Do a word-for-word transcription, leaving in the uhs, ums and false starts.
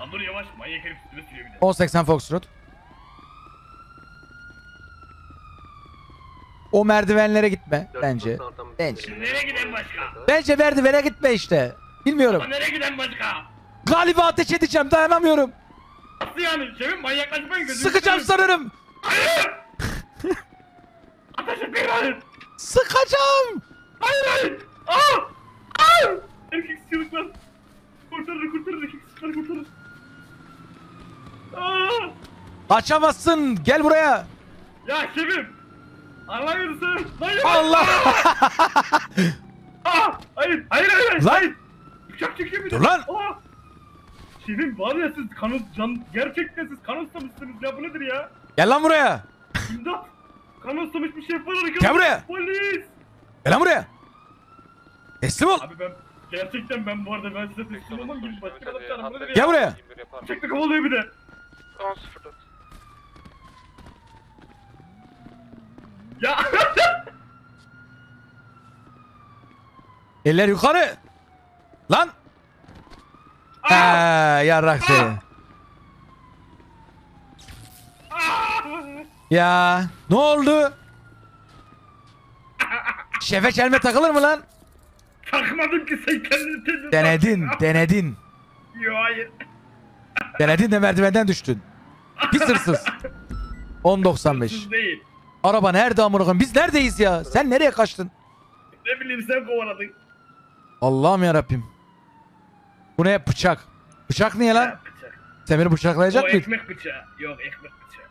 Lan dur yavaş, manyak herif üstüme sürüyor bir de. on seksen Foxtrot. O merdivenlere gitme bence. Bence. Nereye giden başka? Bence merdivene gitme işte. Bilmiyorum. Ama nereye giden başka? Galiba ateş edeceğim, dayanamıyorum. Nasıl yani? Şefim manyaklaşmayın gözünü Sıkacağım seveyim. sanırım. Hayır! Ateş etmeyin hayır! Sıkacağım. Hayır hayır! Aa! Aa! Erkek çığlıklar. Kurtarır kurtarır erkek çığlıklar kurtarır. Aa! Kaçamazsın. Gel buraya. Ya şefim! Anlamıyorsun. Hayır! Allah. Aa! Hayır! Hayır hayır! Lan! Hayır! Bıçak çekiyor bir de. Dur lan! Aa! Şefim var ya siz kanı can gerçekten siz kan ustamışsınız ya bu nedir ya? Gel lan buraya. İmdat! Kan ustamış bir şef var arkadaşlar. Gel buraya. Polis! Gel lan buraya. Teslim ol. Abi ben gerçekten ben bu arada ben size teslim olmam gibi başka bir adam çağırın bu nedir ya? Gel buraya. Bıçakla kovalıyor bir de. on sıfır dört. Ya! Eller yukarı. Lan. Eee yarrak seni. Ya ne oldu? Şefe çelme takılır mı lan? Takmadım ki sen kendini tezin. Denedin, denedin. Yo hayır. Denedin de merdivenden düştün. Pis hırsız. on doksan beş. Hırsız değil. Araba nerede amına koyayım? Biz neredeyiz ya? Sen nereye kaçtın? Ne bileyim sen kovaladın. Allah'ım ya Rabbim. Bu ne? Bıçak. Bıçak niye lan? Ya, bıçak. Sen beni bıçaklayacak O mıydın? ekmek bıçağı. Yok ekmek bıçağı.